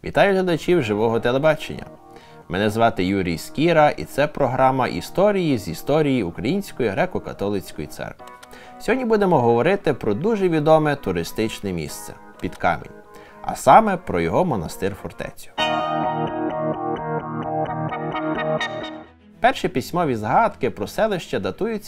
Вітаю глядачів живого телебачення. Мене звати Юрій Скіра і це програма «Історії з історії Української греко-католицької церкви». Сьогодні будемо говорити про дуже відоме туристичне місце – Підкамінь, а саме про його монастир-фортецю. Перші письмові згадки про селище датуються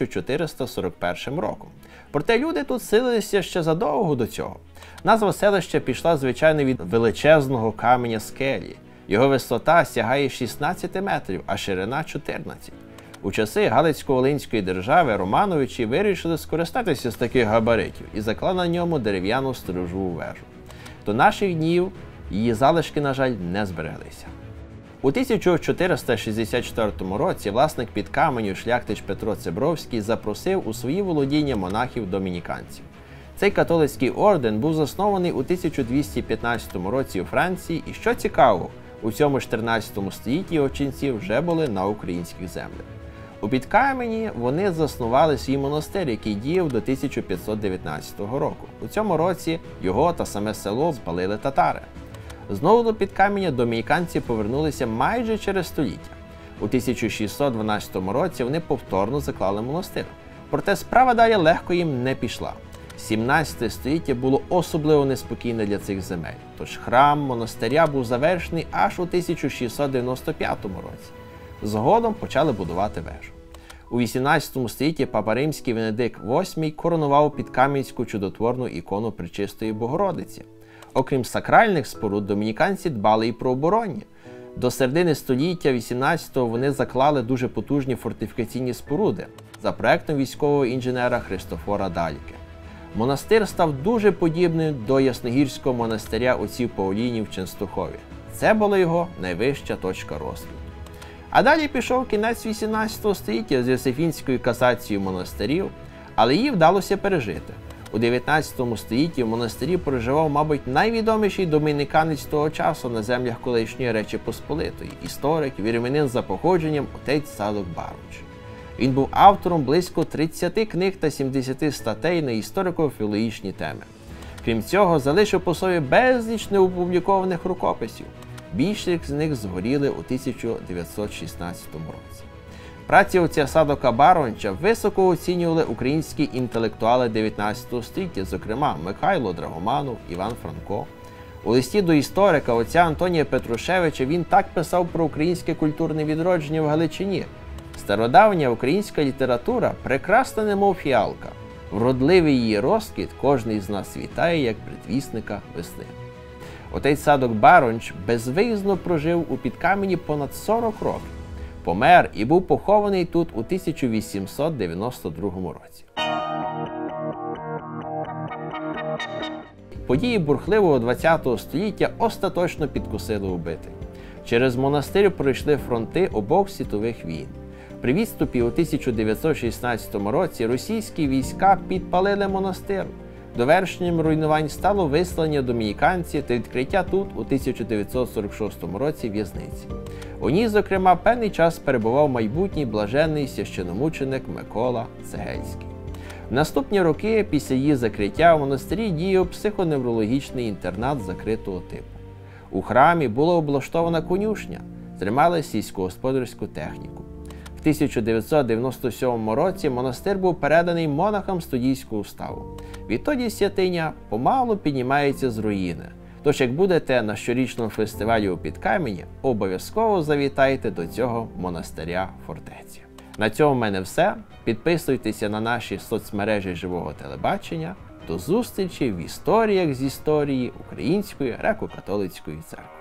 1441 роком. Проте люди тут селилися ще задовго до цього. Назва селища пішла, звичайно, від величезного каменя скелі. Його висота сягає 16 метрів, а ширина – 14. У часи Галицько-Волинської держави Романовичі вирішили скористатися з таких габаритів і заклали на ньому дерев'яну сторожову вежу. До наших днів її залишки, на жаль, не збереглися. У 1464 році власник Підкаменю шляхтич Петро Цибровський запросив у свої володіння монахів-домініканців. Цей католицький орден був заснований у 1215 році у Франції і, що цікаво, у цьому ж 13 столітті його ченці вже були на українських землях. У Підкамені вони заснували свій монастир, який діяв до 1519 року. У цьому році його та саме село спалили татари. Знову до Підкаменя домініканці повернулися майже через століття. У 1612 році вони повторно заклали монастир. Проте справа далі легко їм не пішла. 17 століття було особливо неспокійне для цих земель, тож храм монастиря був завершений аж у 1695 році. Згодом почали будувати вежу. У 18 столітті папа Римський Венедикт VIII коронував Підкам'янську чудотворну ікону Пречистої Богородиці. Окрім сакральних споруд, домініканці дбали і про оборонні. До середини століття 18-го вони заклали дуже потужні фортифікаційні споруди за проектом військового інженера Христофора Дальке. Монастир став дуже подібним до Ясногірського монастиря отців Паулінів в Ченстухові. Це була його найвища точка розквіту. А далі пішов кінець 18 століття з Йосифінською касацією монастирів, але її вдалося пережити. У 19 столітті в монастирі проживав, мабуть, найвідоміший домініканець того часу на землях колишньої Речі Посполитої – історик, вірменин за походженням отець Садок Барунч. Він був автором близько 30 книг та 70 статей на історико-філологічні теми. Крім цього, залишив по собі безліч неопублікованих рукописів. Більшість з них згоріли у 1916 році. Праці отця Садока Барунча високо оцінювали українські інтелектуали 19 століття, зокрема Михайло Драгоманов, Іван Франко. У листі до історика отця Антонія Петрушевича він так писав про українське культурне відродження в Галичині. Стародавня українська література прекрасна, немов фіалка. Вродливий її розквіт кожний з нас вітає, як предвісника весни. Отець Садок Барунч безвиїзно прожив у Підкамені понад 40 років. Помер і був похований тут у 1892 році. Події бурхливого ХХ століття остаточно підкосили убитих. Через монастир пройшли фронти обох світових війн. При відступі у 1916 році російські війська підпалили монастир. Довершенням руйнувань стало вислання домініканців та відкриття тут у 1946 році в'язниці. У ній, зокрема, певний час перебував майбутній блаженний священомученик Микола Цегельський. В наступні роки після її закриття в монастирі діяв психоневрологічний інтернат закритого типу. У храмі була облаштована конюшня, тримали сільськогосподарську техніку. В 1997 році монастир був переданий монахам Студійського уставу. Відтоді святиня помалу піднімається з руїни. Тож, як будете на щорічному фестивалі у Підкамені, обов'язково завітайте до цього монастиря-фортеці. На цьому в мене все. Підписуйтеся на наші соцмережі живого телебачення. До зустрічі в історіях з історії Української греко-католицької церкви.